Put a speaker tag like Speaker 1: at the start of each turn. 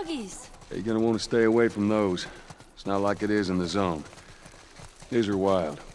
Speaker 1: doggies.
Speaker 2: You're gonna want to stay away from those. It's not like it is in the zone. These are wild.